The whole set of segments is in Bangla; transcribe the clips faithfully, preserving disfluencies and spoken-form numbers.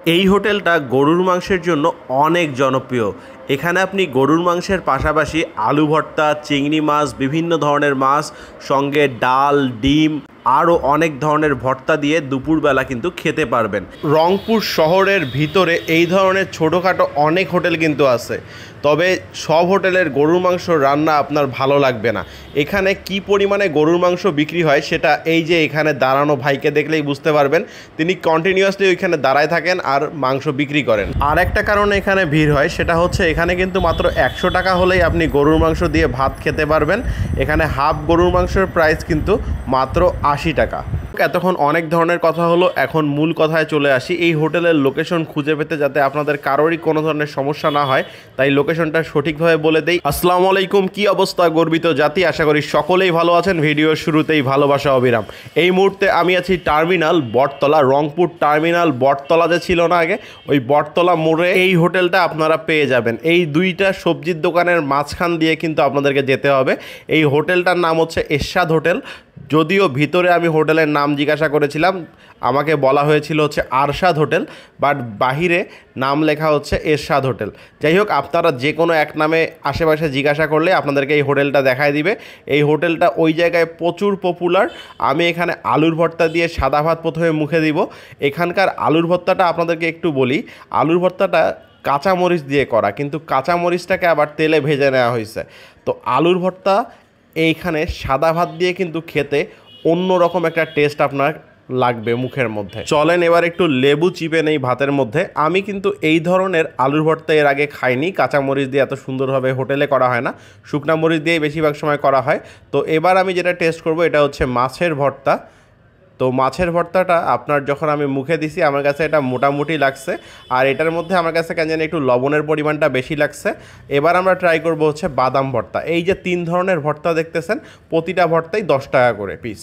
এই হোটেলটা গরুর মাংসের জন্য অনেক জনপ্রিয়। এখানে আপনি গরুর মাংসের পাশাপাশি আলু ভর্তা, চিংড়ি মাছ, বিভিন্ন ধরনের মাছ, সঙ্গে ডাল, ডিম, আরও অনেক ধরনের ভর্তা দিয়ে দুপুরবেলা কিন্তু খেতে পারবেন। রংপুর শহরের ভিতরে এই ধরনের ছোটোখাটো অনেক হোটেল কিন্তু আছে, তবে সব হোটেলের গরুর মাংস রান্না আপনার ভালো লাগবে না। এখানে কি পরিমাণে গরুর মাংস বিক্রি হয় সেটা এই যে এখানে দাঁড়ানো ভাইকে দেখলেই বুঝতে পারবেন। তিনি কন্টিনিউয়াসলি ওইখানে দাঁড়ায় থাকেন আর মাংস বিক্রি করেন। আর একটা কারণে এখানে ভিড় হয় সেটা হচ্ছে এখানে কিন্তু মাত্র একশো টাকা হলেই আপনি গরুর মাংস দিয়ে ভাত খেতে পারবেন। এখানে হাফ গরুর মাংসের প্রাইস কিন্তু মাত্র আশি টাকা। এতক্ষণ অনেক ধরনের কথা হলো, এখন মূল কথায় চলে আসি। এই হোটেলের লোকেশন খুঁজে পেতে যাতে আপনাদের কারোরই কোনো ধরনের সমস্যা না হয়, তাই লোকেশনটা সঠিকভাবে বলে দেই। আসসালামু আলাইকুম, কি অবস্থা গর্বিত জাতি? আশা করি সকলেই ভালো আছেন। ভিডিওর শুরুতেই ভালোবাসা অবিরাম। এই মুহূর্তে আমি আছি টার্মিনাল বটতলা, রংপুর টার্মিনাল বটতলা যে ছিল না আগে, ওই বটতলা মোড়ে এই হোটেলটা আপনারা পেয়ে যাবেন। এই দুইটা সবজির দোকানের মাঝখান দিয়ে কিন্তু আপনাদেরকে যেতে হবে। এই হোটেলটার নাম হচ্ছে এরশাদ হোটেল। যদিও ভিতরে আমি হোটেলের নাম জিজ্ঞাসা করেছিলাম, আমাকে বলা হয়েছিল হচ্ছে আরশাদ হোটেল, বাট বাহিরে নাম লেখা হচ্ছে এরশাদ হোটেল। যাই হোক, আপনারা যে কোনো এক নামে আশেপাশে জিজ্ঞাসা করলে আপনাদেরকে এই হোটেলটা দেখায় দিবে। এই হোটেলটা ওই জায়গায় প্রচুর পপুলার। আমি এখানে আলুর ভর্তা দিয়ে সাদা ভাত প্রথমে মুখে দিব। এখানকার আলুর ভর্তাটা আপনাদেরকে একটু বলি। আলুর ভর্তাটা কাঁচামরিচ দিয়ে করা, কিন্তু কাঁচামরিচটাকে আবার তেলে ভেজে নেওয়া হয়েছে। তো আলুর ভর্তা এইখানে সাদা ভাত দিয়ে কিন্তু খেতে অন্যরকম একটা টেস্ট আপনার লাগবে মুখের মধ্যে। চলেন এবার একটু লেবু চিপে নেই ভাতের মধ্যে। আমি কিন্তু এই ধরনের আলুর ভর্তা এর আগে খাইনি। কাঁচামরিচ দিয়ে এত সুন্দরভাবে হোটেলে করা হয় না, শুকনা মরিচ দিয়েই বেশিরভাগ সময় করা হয়। তো এবার আমি যেটা টেস্ট করব এটা হচ্ছে মাছের ভর্তা। তো মাছের ভর্তাটা আপনার যখন আমি মুখে দিছি আমার কাছে এটা মোটামুটি লাগছে, আর এটার মধ্যে আমার কাছে কেন জানি একটু লবণের পরিমাণটা বেশি লাগছে। এবার আমরা ট্রাই করব হচ্ছে বাদাম ভর্তা। এই যে তিন ধরনের ভর্তা দেখতেছেন, প্রতিটা ভর্তাই দশ টাকা করে পিস।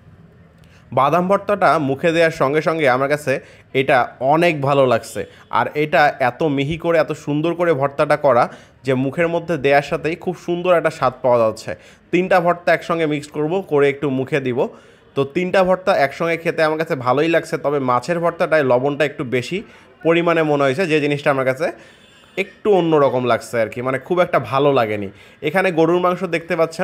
বাদাম ভর্তাটা মুখে দেওয়ার সঙ্গে সঙ্গে আমার কাছে এটা অনেক ভালো লাগছে। আর এটা এত মিহি করে এত সুন্দর করে ভর্তাটা করা যে মুখের মধ্যে দেওয়ার সাথেই খুব সুন্দর একটা স্বাদ পাওয়া যাচ্ছে। তিনটা ভর্তা একসঙ্গে মিক্স করব, করে একটু মুখে দিব। তো তিনটা ভর্তা একসঙ্গে খেতে আমার কাছে ভালোই লাগছে, তবে মাছের ভর্তাটায় লবণটা একটু বেশি পরিমাণে মনে হয়েছে, যে জিনিসটা আমার কাছে একটু অন্যরকম লাগছে আর কি, মানে খুব একটা ভালো লাগেনি। এখানে গরুর মাংস দেখতে পাচ্ছেন।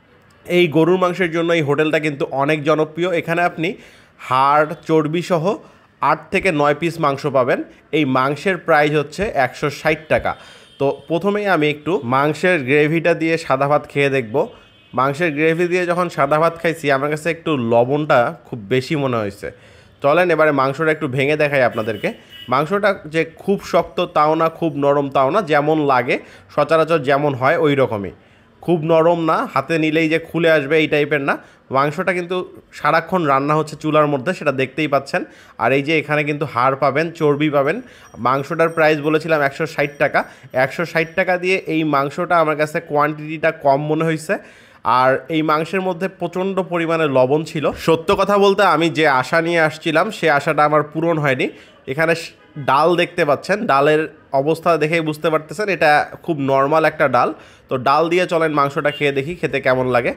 এই গরুর মাংসের জন্য এই হোটেলটা কিন্তু অনেক জনপ্রিয়। এখানে আপনি হাড় চর্বি সহ আট থেকে নয় পিস মাংস পাবেন। এই মাংসের প্রাইস হচ্ছে একশো ষাট টাকা। তো প্রথমেই আমি একটু মাংসের গ্রেভিটা দিয়ে সাদা ভাত খেয়ে দেখব। মাংসের গ্রেভি দিয়ে যখন সাদা ভাত খাইছি আমার কাছে একটু লবণটা খুব বেশি মনে হয়েছে। চলেন এবারে মাংসটা একটু ভেঙে দেখাই আপনাদেরকে। মাংসটা যে খুব শক্ত তাও না, খুব নরম তাও না, যেমন লাগে সচরাচর যেমন হয় ওই রকমই। খুব নরম না, হাতে নিলেই যে খুলে আসবে এই টাইপের না। মাংসটা কিন্তু সারাক্ষণ রান্না হচ্ছে চুলার মধ্যে, সেটা দেখতেই পাচ্ছেন। আর এই যে এখানে কিন্তু হাড় পাবেন, চর্বি পাবেন। মাংসটার প্রাইস বলেছিলাম একশো ষাট টাকা। একশো ষাট টাকা দিয়ে এই মাংসটা আমার কাছে কোয়ান্টিটিটা কম মনে হয়েছে। আর এই মাংসের মধ্যে প্রচণ্ড পরিমাণে লবণ ছিল। সত্য কথা বলতে আমি যে আশা নিয়ে আসছিলাম সে আশাটা আমার পূরণ হয়নি। এখানে ডাল দেখতে পাচ্ছেন, ডালের অবস্থা দেখেই বুঝতে পারতেছেন এটা খুব নর্মাল একটা ডাল। তো ডাল দিয়ে চলেন মাংসটা খেয়ে দেখি খেতে কেমন লাগে।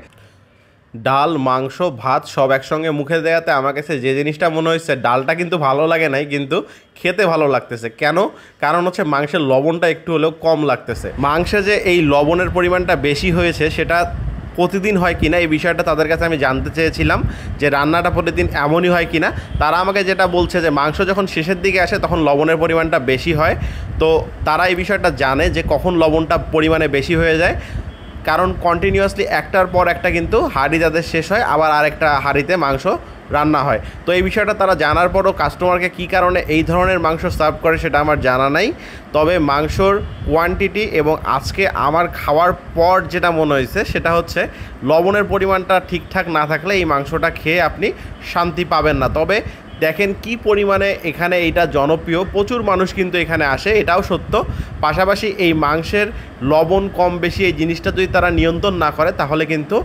ডাল, মাংস, ভাত সব একসঙ্গে মুখে দেওয়াতে আমার কাছে যে জিনিসটা মনে হচ্ছে, ডালটা কিন্তু ভালো লাগে নাই, কিন্তু খেতে ভালো লাগতেছে। কেন? কারণ হচ্ছে মাংসের লবণটা একটু হলেও কম লাগতেছে। মাংসে যে এই লবণের পরিমাণটা বেশি হয়েছে সেটা প্রতিদিন হয় কিনা এই বিষয়টা তাদের কাছে আমি জানতে চেয়েছিলাম, যে রান্নাটা প্রতিদিন এমনই হয় কিনা। তারা আমাকে যেটা বলছে যে মাংস যখন শেষের দিকে আসে তখন লবণের পরিমাণটা বেশি হয়। তো তারা এই বিষয়টা জানে যে কখন লবণটা পরিমাণে বেশি হয়ে যায়, কারণ কন্টিনিউয়াসলি একটার পর একটা কিন্তু হাঁড়ি যাদের শেষ হয় আবার আরেকটা হাঁড়িতে মাংস রান্না হয়। তো এই বিষয়টা তারা জানার পরও কাস্টমারকে কী কারণে এই ধরনের মাংস সার্ভ করে সেটা আমার জানা নাই। তবে মাংসর কোয়ান্টিটি এবং আজকে আমার খাওয়ার পর যেটা মনে হয়েছে সেটা হচ্ছে লবণের পরিমাণটা ঠিকঠাক না থাকলে এই মাংসটা খেয়ে আপনি শান্তি পাবেন না। তবে দেখেন কি পরিমাণে এখানে এইটা জনপ্রিয়, প্রচুর মানুষ কিন্তু এখানে আসে, এটাও সত্য। পাশাপাশি এই মাংসের লবণ কম বেশি এই জিনিসটা যদি তারা নিয়ন্ত্রণ না করে তাহলে কিন্তু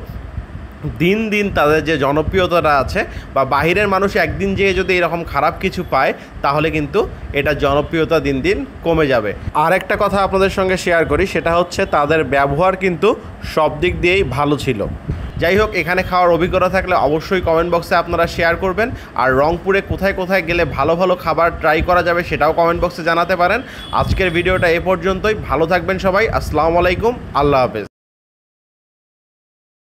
দিন দিন তাদের যে জনপ্রিয়তাটা আছে, বা বাহিরের মানুষ একদিন যেয়ে যদি এরকম খারাপ কিছু পায় তাহলে কিন্তু এটা জনপ্রিয়তা দিন দিন কমে যাবে। আর একটা কথা আপনাদের সঙ্গে শেয়ার করি, সেটা হচ্ছে তাদের ব্যবহার কিন্তু সব দিক দিয়েই ভালো ছিল। যাই হোক, এখানে খাওয়ার অভিজ্ঞতা থাকলে অবশ্যই কমেন্ট বক্সে আপনারা শেয়ার করবেন। আর রংপুরে কোথায় কোথায় গেলে ভালো ভালো খাবার ট্রাই করা যাবে সেটাও কমেন্ট বক্সে জানাতে পারেন। আজকের ভিডিওটা এ পর্যন্তই। ভালো থাকবেন সবাই। আসসালামু আলাইকুম, আল্লাহ হাফেজ।